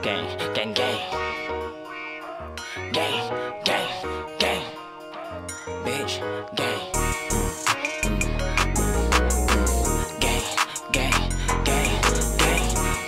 Gang, gang, gang. Gang, gang, gang. Bitch, gang. Gang, gang, gang, gang.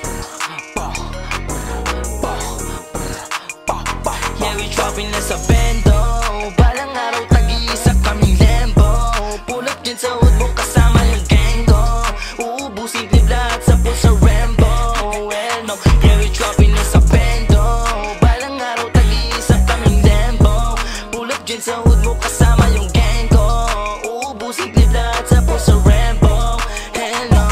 Yeah, we dropping na sa bendo. Balang araw tag-iisa kaming lembo. Pull up din sa hood mo kasama yung gang ko. Uubusin clip lahat sa puso Rambo. Well no, yeah, we dropping na sa bendo. Balang araw tag-iisa kaming lembo. Pull up din sa hood mo kasama yung gang ko. Uubusin clip lahat sa puso Rambo. Hell no,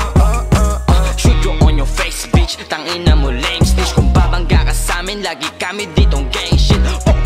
shoot you on your face, bitch. Tangina mo lame snitch. Kung babangga ka sa amin, lagi kami ditong gang shit.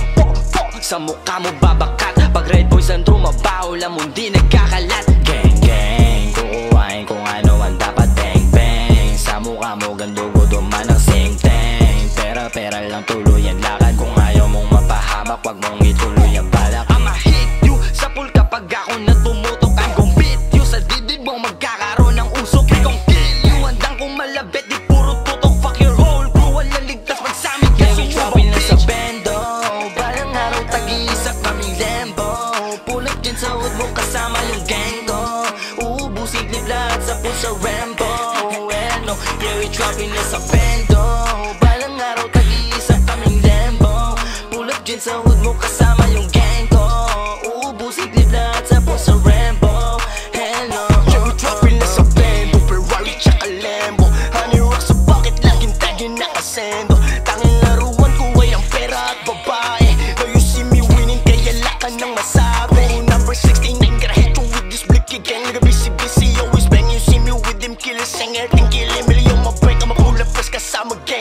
Sa mukha mo babakat. Pag red boys ang trumabaho lang mo di nagkakalat. Gang gang, kukuhain kung ano ang dapat. Bang bang, sa mukha mo gandugo duman ang sing tang. Pera pera lang tuloy ang lakad. Kung ayaw mong mapahamak, wag mong ituloy ang balak. I'ma hit you sa pool kapag ako na tumutok. I'm gon' beat you sa dibdib mo magkakaroon ng usok. We gon' kill you, handang kong malabit. Di puro tutok, fuck your whole crew. Walang ligtas pag sa amin kasi trouble na sa bendo. Balang araw tag-iisa kaming lembo. Pull up din sa hood mo kasama yung gang ko. Uubusin clip lahat sa puso Rambo. Well no, yeah, we dropping na sa bendo. Balang araw tag-iisa kaming lembo. Pull up din sa hood mo kasama yung gang ko. Uubusin clip lahat sa puso Rambo. Hell no, yeah, we dropping na sa bendo. Ferrari tsaka Lambo. Honey rock sa pocket, laging tagin nakasendo. Tanging laruan ko ay ang pera at babae. Now you see me winning, kaya lakan ng masabi. Number 69, gotta hit you with this blicky gang. Nigga busy, always bang. You see me with them killers, sang everything killing. Million ma break, I'ma pull up first kasama gang.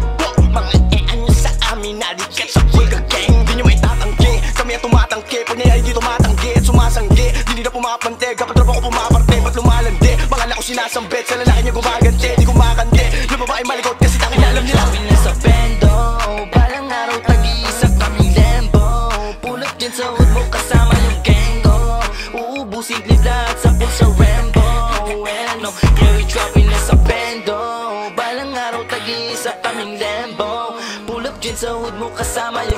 Mga ano sa amin, nalikat sa Pulga gang. Di nyo may tatanggi, kami ang tumatangki. Pag niyay di tumatanggi at sumasanggi. Di nila pumapante, kapag tropa ko pumaparte. Ba't lumalandi, pangalan ko sinasambit. Sa lalaki niya gumaganti, di kumakandi. Yung babae malikot kasi tangin alam nila. dropping na sa bendo. Balang araw tag-iisa kaming lembo. Pull up din sa hood mo kasama yung gang ko. Uubusin clip lahat sa puso Rambo. Well no, yeah, we dropping na sa bendo. Balang araw tag-iisa kaming lembo. Pull up din sa hood mo kasama yung